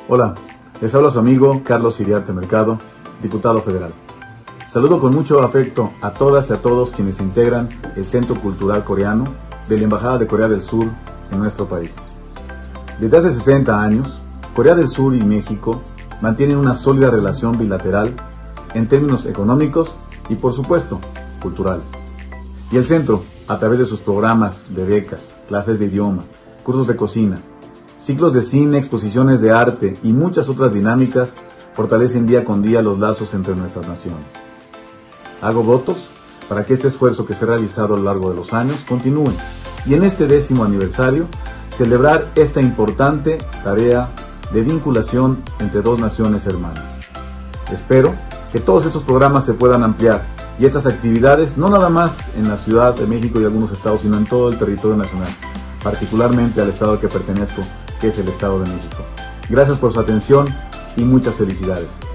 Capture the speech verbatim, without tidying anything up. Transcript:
Hola, les habla su amigo Carlos Iriarte Mercado, diputado federal. Saludo con mucho afecto a todas y a todos quienes integran el Centro Cultural Coreano de la Embajada de Corea del Sur en nuestro país. Desde hace sesenta años, Corea del Sur y México mantienen una sólida relación bilateral en términos económicos y, por supuesto, culturales. Y el centro, a través de sus programas de becas, clases de idioma, cursos de cocina, ciclos de cine, exposiciones de arte y muchas otras dinámicas, fortalecen día con día los lazos entre nuestras naciones. Hago votos para que este esfuerzo que se ha realizado a lo largo de los años continúe y en este décimo aniversario celebrar esta importante tarea de vinculación entre dos naciones hermanas. Espero que todos estos programas se puedan ampliar y estas actividades no nada más en la Ciudad de México y algunos estados, sino en todo el territorio nacional, particularmente al estado al que pertenezco, que es el Estado de México. Gracias por su atención y muchas felicidades.